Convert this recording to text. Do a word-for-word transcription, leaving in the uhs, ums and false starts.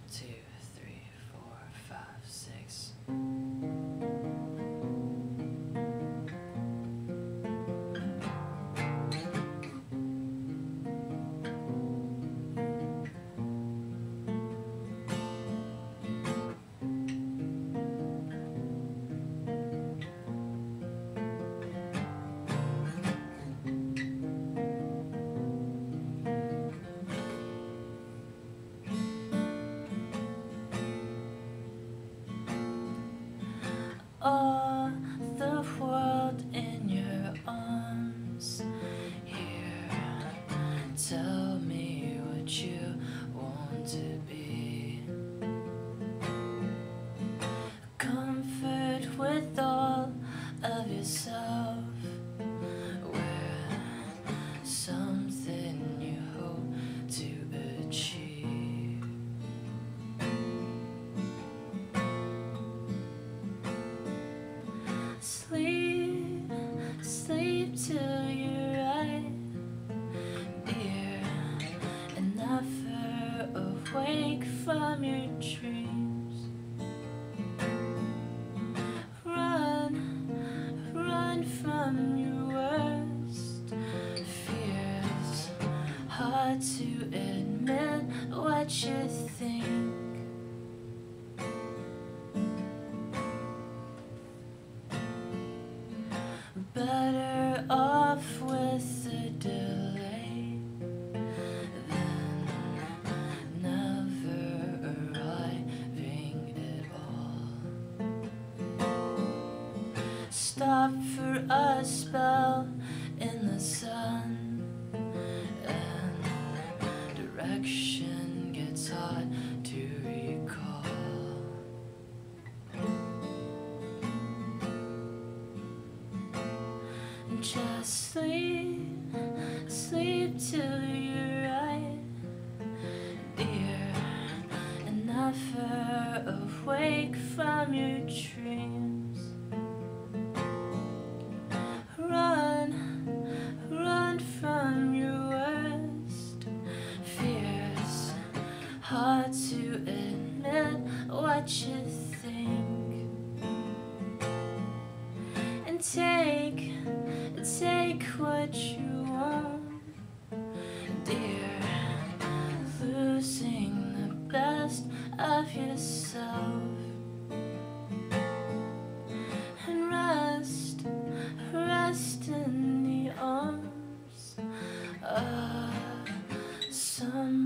two, three, four, five, six. All the world in your arms. Here, tell me what you want to be. Comfort with all of yourself. We're something you hope to achieve. Sleep, sleep till you're right, dear, and never awake from your dreams. Run, run from your worst fears. Hard to admit what you think. Better off with the delay than never arriving at all. Stop for a spell in the sun, and direction gets hard to recall. Just sleep, sleep till you're right, dear, and never awake from your dreams. Run, run from your worst fears. Hard to admit what you think. And take Take what you want, dear, losing the best of yourself. And rest, rest in the arms of someone.